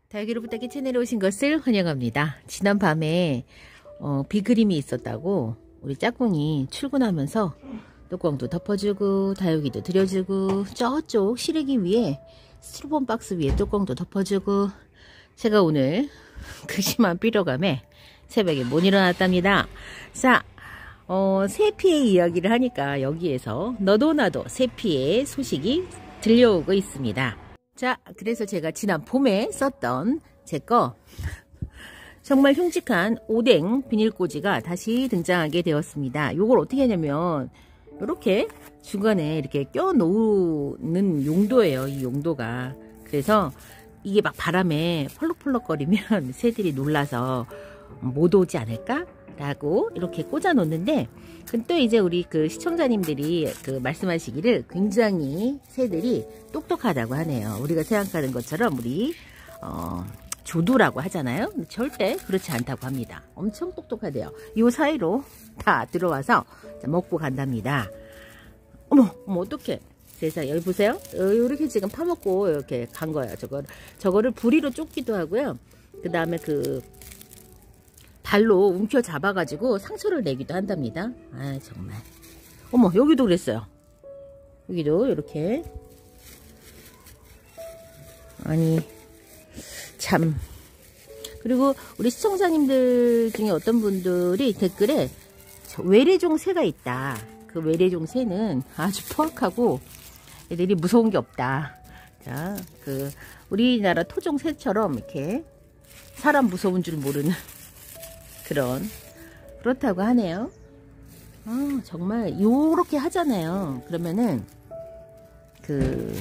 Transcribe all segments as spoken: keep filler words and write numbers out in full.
다육이로 부탁해 채널에 오신 것을 환영합니다. 지난 밤에 어, 비그림이 있었다고 우리 짝꿍이 출근하면서 뚜껑도 덮어주고 다육이도 들여주고 저쪽 실외기 위에 스티로폼 박스 위에 뚜껑도 덮어주고 제가 오늘 그 심한 피로감에 새벽에 못 일어났답니다. 자, 어, 세피의 이야기를 하니까 여기에서 너도 나도 세피의 소식이 들려오고 있습니다. 자, 그래서 제가 지난 봄에 썼던 제 거 정말 흉측한 오뎅 비닐꽂이가 다시 등장하게 되었습니다. 이걸 어떻게 하냐면 이렇게 중간에 이렇게 껴 놓는 용도예요. 이 용도가. 그래서 이게 막 바람에 펄럭펄럭거리면 새들이 놀라서 못 오지 않을까? 라고 이렇게 꽂아 놓는데, 또 이제 우리 그 시청자님들이 그 말씀하시기를 굉장히 새들이 똑똑하다고 하네요. 우리가 생각하는 것처럼 우리 어, 조두라고 하잖아요. 절대 그렇지 않다고 합니다. 엄청 똑똑하대요. 이 사이로 다 들어와서 먹고 간답니다. 어머, 어머, 어떡해. 세상에, 여기 보세요. 이렇게 지금 파먹고 이렇게 간 거예요. 저거, 저거를 부리로 쫓기도 하고요. 그 다음에 그 발로 움켜 잡아가지고 상처를 내기도 한답니다. 아, 정말. 어머, 여기도 그랬어요. 여기도 이렇게. 아니, 참. 그리고 우리 시청자님들 중에 어떤 분들이 댓글에 외래종 새가 있다. 그 외래종 새는 아주 포악하고 애들이 무서운 게 없다. 자, 그 우리나라 토종 새처럼 이렇게 사람 무서운 줄 모르는 그런, 그렇다고 하네요. 아, 정말 요렇게 하잖아요. 그러면은 그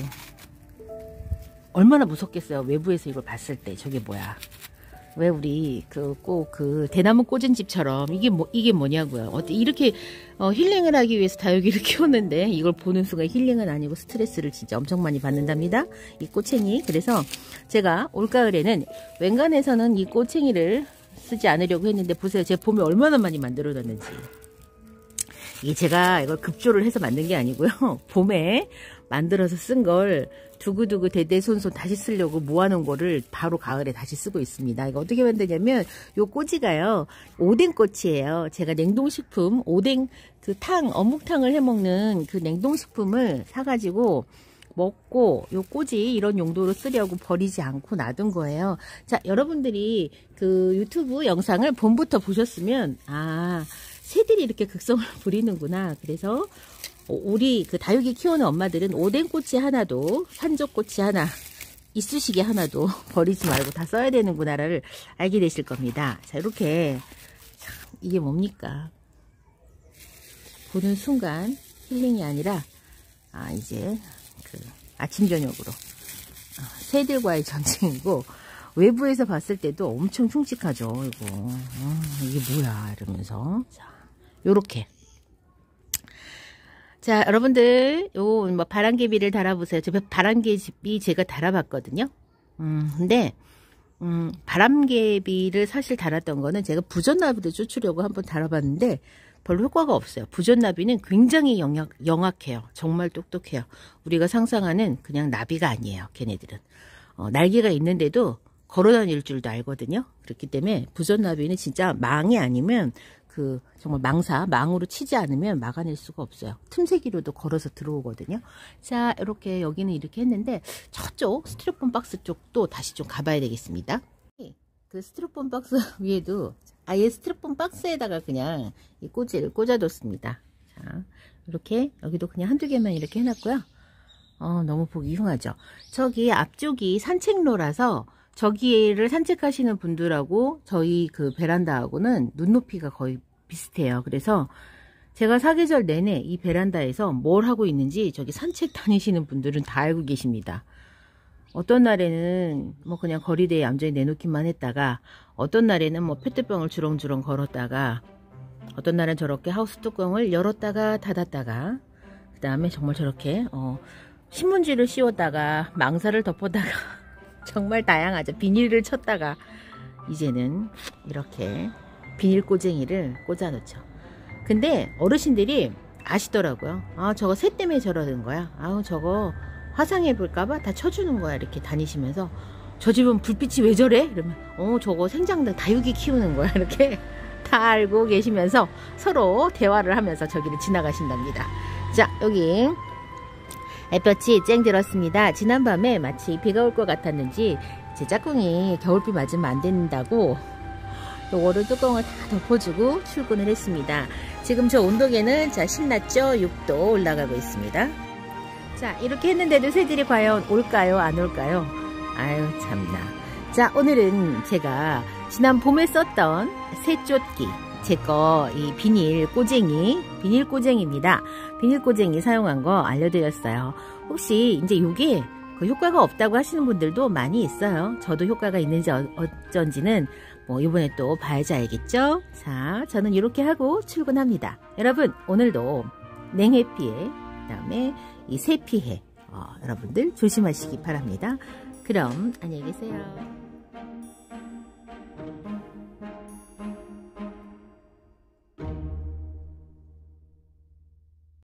얼마나 무섭겠어요. 외부에서 이걸 봤을 때. 저게 뭐야, 왜 우리 그 꼭 그 대나무 꽂은 집처럼 이게 뭐 이게 뭐냐고요. 어때 이렇게 어, 힐링을 하기 위해서 다육이를 키웠는데 이걸 보는 순간 힐링은 아니고 스트레스를 진짜 엄청 많이 받는답니다. 이 꼬챙이. 그래서 제가 올가을에는 웬간해서는 이 꼬챙이를 쓰지 않으려고 했는데 보세요. 제가 봄에 얼마나 많이 만들어놨는지. 이게 제가 이걸 급조를 해서 만든 게 아니고요. 봄에 만들어서 쓴 걸 두고두고 대대손손 다시 쓰려고 모아놓은 거를 바로 가을에 다시 쓰고 있습니다. 이거 어떻게 만드냐면 요 꼬지가요, 오뎅꼬치예요. 제가 냉동식품 오뎅 그 탕 어묵탕을 해먹는 그 냉동식품을 사가지고 먹고 요 꼬지 이런 용도로 쓰려고 버리지 않고 놔둔 거예요. 자, 여러분들이 그 유튜브 영상을 봄부터 보셨으면 아, 새들이 이렇게 극성을 부리는구나. 그래서 우리 그 다육이 키우는 엄마들은 오뎅꼬치 하나도, 산적꼬치 하나, 이쑤시개 하나도 버리지 말고 다 써야 되는구나를 알게 되실 겁니다. 자, 이렇게 참, 이게 뭡니까? 보는 순간 힐링이 아니라 아, 이제 그 아침 저녁으로 어, 새들과의 전쟁이고, 외부에서 봤을 때도 엄청 흉측하죠. 이거 어, 이게 뭐야 이러면서. 자, 요렇게. 자, 여러분들 요 뭐 바람개비를 달아보세요. 저 바람개비 제가 달아봤거든요. 음, 근데 음, 바람개비를 사실 달았던 거는 제가 부전나비를 쫓으려고 한번 달아봤는데 별로 효과가 없어요. 부전나비는 굉장히 영약, 영악해요. 정말 똑똑해요. 우리가 상상하는 그냥 나비가 아니에요. 걔네들은 어, 날개가 있는데도 걸어다닐 줄도 알거든요. 그렇기 때문에 부전나비는 진짜 망이 아니면 그 정말 망사, 망으로 치지 않으면 막아낼 수가 없어요. 틈새기로도 걸어서 들어오거든요. 자, 이렇게 여기는 이렇게 했는데 저쪽 스티로폼 박스 쪽도 다시 좀 가봐야 되겠습니다. 그 스티로폼 박스 위에도 아예 스티로폼 박스에다가 그냥 이 꼬지를 꽂아뒀습니다. 자, 이렇게 여기도 그냥 한두 개만 이렇게 해놨고요. 어, 너무 보기 흉하죠. 저기 앞쪽이 산책로라서 저기를 산책하시는 분들하고 저희 그 베란다하고는 눈높이가 거의 비슷해요. 그래서 제가 사계절 내내 이 베란다에서 뭘 하고 있는지 저기 산책 다니시는 분들은 다 알고 계십니다. 어떤 날에는 뭐 그냥 거리대에 얌전히 내놓기만 했다가, 어떤 날에는 뭐 페트병을 주렁주렁 걸었다가, 어떤 날은 저렇게 하우스 뚜껑을 열었다가 닫았다가, 그 다음에 정말 저렇게 어, 신문지를 씌웠다가 망사를 덮었다가 정말 다양하죠. 비닐을 쳤다가 이제는 이렇게 비닐 꼬쟁이를 꽂아 놓죠. 근데 어르신들이 아시더라고요. 아, 저거 새 때문에 저러는 거야. 아우, 저거 화상해 볼까봐 다 쳐주는 거야. 이렇게 다니시면서 저 집은 불빛이 왜 저래? 이러면 어 저거 생장등 다육이 키우는 거야. 이렇게 다 알고 계시면서 서로 대화를 하면서 저기를 지나가신답니다. 자, 여기 햇볕이 쨍 들었습니다. 지난밤에 마치 비가 올 것 같았는지 제 짝꿍이 겨울비 맞으면 안 된다고 요거를 뚜껑을 다 덮어주고 출근을 했습니다. 지금 저 온도계는 자 신났죠? 육 도 올라가고 있습니다. 자, 이렇게 했는데도 새들이 과연 올까요? 안 올까요? 아유 참나. 자, 오늘은 제가 지난 봄에 썼던 새쫓기 제 거 이 비닐 꼬쟁이 비닐 꼬쟁이입니다. 비닐 꼬쟁이 사용한 거 알려드렸어요. 혹시 이제 요게 그 효과가 없다고 하시는 분들도 많이 있어요. 저도 효과가 있는지 어, 어쩐지는 뭐 이번에 또 봐야지 알겠죠? 자, 저는 이렇게 하고 출근합니다. 여러분 오늘도 냉해 피해 그 다음에 이 새 피해 어, 여러분들 조심하시기 바랍니다. 그럼 안녕히 계세요.